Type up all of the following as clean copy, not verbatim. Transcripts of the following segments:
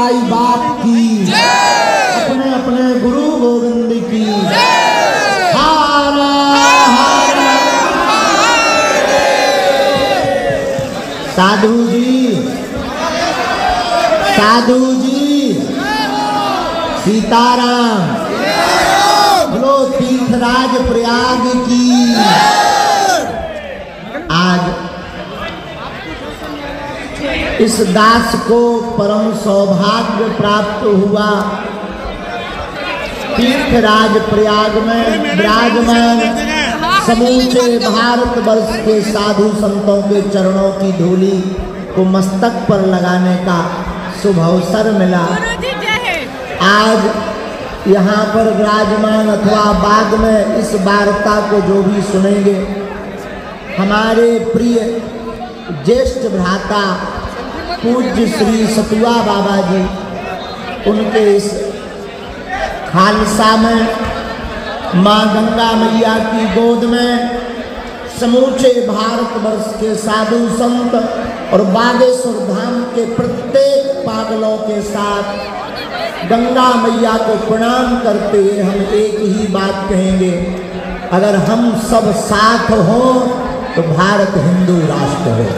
निताई बाप की, अपने अपने गुरु गोविंद की। हारा हारा साधु जी सीताराम, बोलो तीर्थराज प्रयाग की। आज इस दास को परम सौभाग्य प्राप्त हुआ तीर्थराज प्रयाग में विराजमान समूचे भारत वर्ष के साधु संतों के चरणों की धूली को मस्तक पर लगाने का शुभ अवसर मिला। आज यहाँ पर विराजमान अथवा बाद में इस वार्ता को जो भी सुनेंगे, हमारे प्रिय ज्येष्ठ भ्राता पूज्य श्री सतुआ बाबा जी, उनके इस खालसा में माँ गंगा मैया की गोद में समूचे भारतवर्ष के साधु संत और बागेश्वर धाम के प्रत्येक पागलों के साथ गंगा मैया को प्रणाम करते हुए हम एक ही बात कहेंगे, अगर हम सब साथ हों तो भारत हिंदू राष्ट्र हो।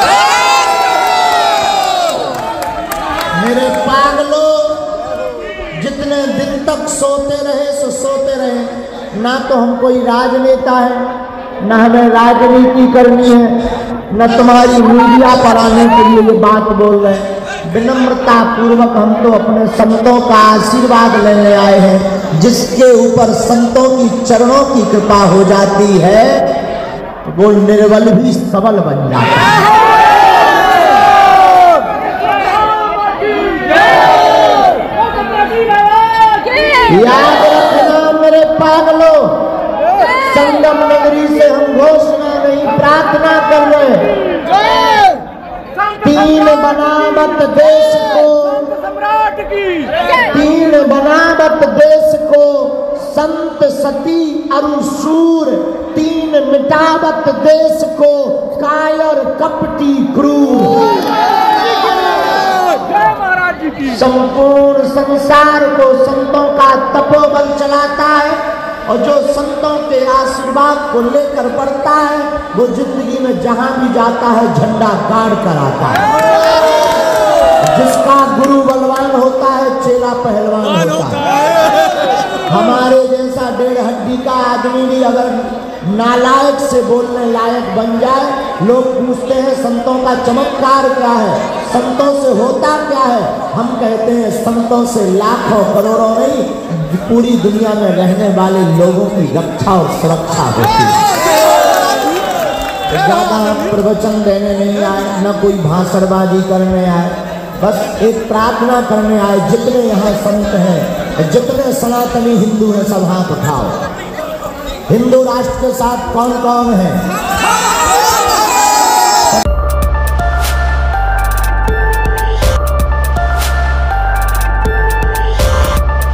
मेरे पागलों, जितने दिन तक सोते रहे सो सोते रहे। ना तो हम कोई राजनेता है, ना हमें राजनीति करनी है, न तुम्हारी मीडिया पर आने के लिए ये बात बोल रहे हैं। विनम्रता पूर्वक हम तो अपने संतों का आशीर्वाद लेने आए हैं। जिसके ऊपर संतों की चरणों की कृपा हो जाती है वो निर्बल भी सबल बन जाता है। याद रखना मेरे पागलों, संगम नगरी से हम घोषणा नहीं प्रार्थना कर रहे। तीन बनावट देश को, तीन बनावट देश को संत सती अरुसूर, तीन मिटावट देश को कायर कपटी क्रूर। संपूर्ण संसार को संतों का तपोबल चलाता है और जो संतों के आशीर्वाद को लेकर बढ़ता है वो जिंदगी में जहां भी जाता है झंडा गाड़ कर आता है। जिसका गुरु बलवान होता है चेला पहलवान होता है। हमारे जैसा डेढ़ हड्डी का आदमी भी अगर नालायक से बोलने लायक बन जाए, लोग पूछते हैं संतों का चमत्कार क्या है, संतों से होता क्या है। हम कहते हैं संतों से लाखों करोड़ों नहीं, पूरी दुनिया में रहने वाले लोगों की रक्षा और सुरक्षा होती है। ज्यादा प्रवचन देने नहीं आए, न कोई भाषणबाजी करने आए, बस एक प्रार्थना करने आए। जितने यहाँ संत हैं, जितने सनातनी हिंदू हैं, सब हाथ उठाओ। हिंदू राष्ट्र के साथ कौन कौन है?